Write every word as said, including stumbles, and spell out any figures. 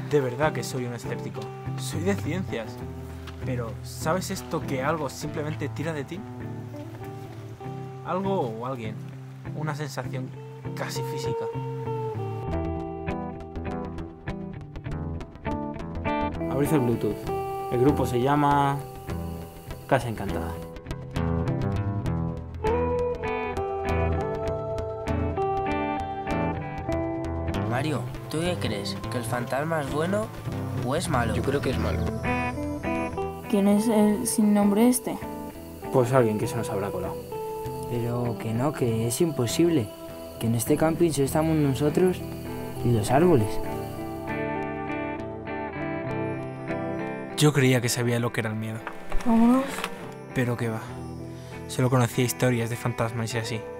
De verdad que soy un escéptico. Soy de ciencias. Pero, ¿sabes esto que algo simplemente tira de ti? Algo o alguien. Una sensación casi física. Abrid el Bluetooth. El grupo se llama Casa Encantada. Mario, ¿tú qué crees? ¿Que el fantasma es bueno o es malo? Yo creo que es malo. ¿Quién es el sin nombre este? Pues alguien que se nos habrá colado. Pero que no, que es imposible. Que en este camping solo estamos nosotros y los árboles. Yo creía que sabía lo que era el miedo. Vámonos. Pero qué va. Solo conocía historias de fantasmas y así.